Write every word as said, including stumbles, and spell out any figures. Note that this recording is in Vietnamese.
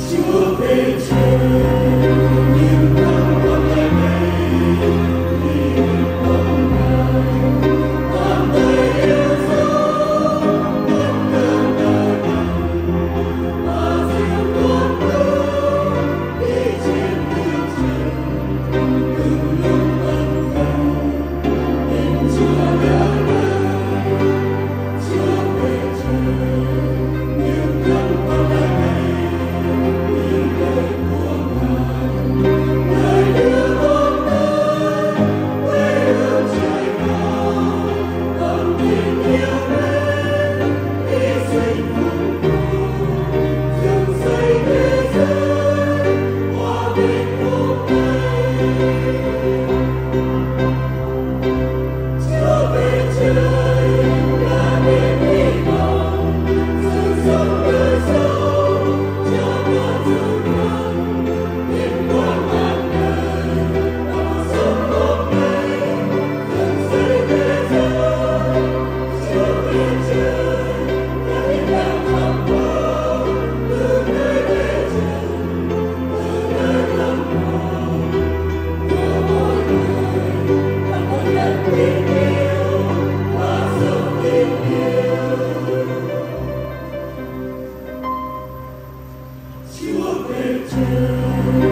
Chúa về trời, những con con ngày nay vì con Ngài, con người yêu dấu bất cứ nơi nào, và riêng một bước đi trên đường trời, từng lúc ân cần nên Chúa đã đến, Chúa về trời, những con con ngày nay. Chúa về trời.